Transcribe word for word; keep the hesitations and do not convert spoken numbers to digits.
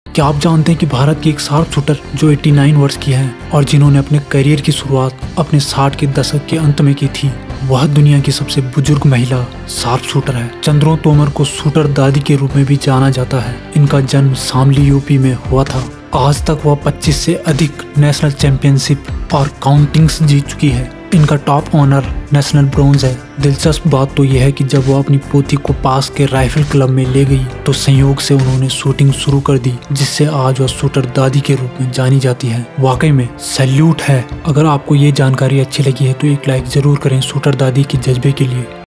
क्या आप जानते हैं कि भारत की एक शार्प शूटर जो नवासी वर्ष की है और जिन्होंने अपने करियर की शुरुआत अपने साठ के दशक के अंत में की थी, वह दुनिया की सबसे बुजुर्ग महिला शार्प शूटर है। चंद्रो तोमर को शूटर दादी के रूप में भी जाना जाता है। इनका जन्म शामली यूपी में हुआ था। आज तक वह पच्चीस से अधिक नेशनल चैंपियनशिप और काउंटिंग्स जीत चुकी है। इनका टॉप ऑनर नेशनल ब्रॉन्ज है। दिलचस्प बात तो यह है कि जब वो अपनी पोती को पास के राइफल क्लब में ले गई तो संयोग से उन्होंने शूटिंग शुरू कर दी, जिससे आज वह शूटर दादी के रूप में जानी जाती है। वाकई में सैल्यूट है। अगर आपको ये जानकारी अच्छी लगी है तो एक लाइक जरूर करें शूटर दादी के जज्बे के लिए।